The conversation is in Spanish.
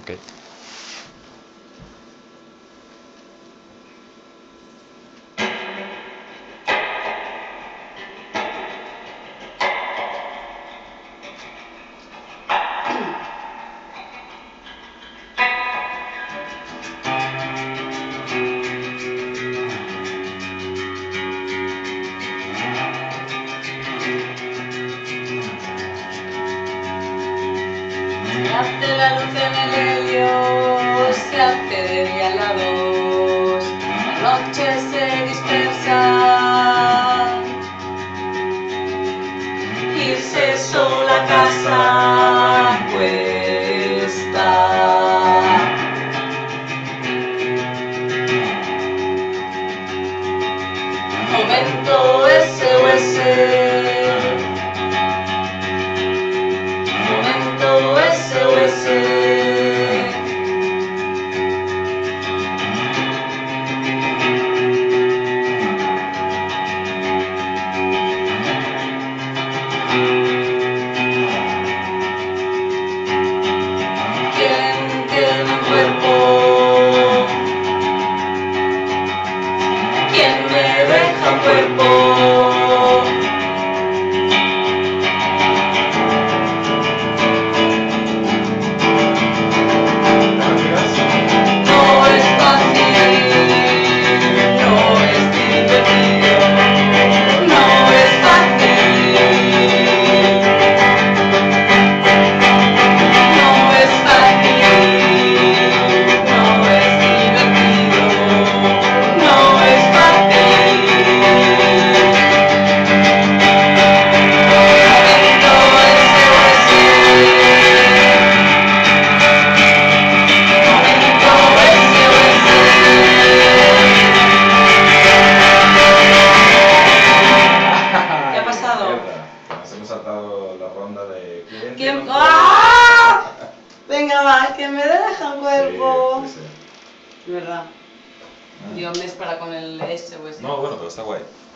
Ok. Se hace la luz en el helio, se hace de día en la 2, la noche se dispersa y se sola casa cuesta. Momento SOS. Momento SOS. ¿Quién tiene un cuerpo? ¿Quién me deja un cuerpo? No es fácil, no es divertido, no es fácil, no es fácil, no es divertido, no es fácil. ¿Qué ha pasado? Mierda, nos hemos saltado la ronda de cliente. ¿Quién? ¡Ah! Venga, va, que me deja un cuerpo. Sí. ¿Verdad? Dios, me es para con el SOS. No, bueno, pero está guay.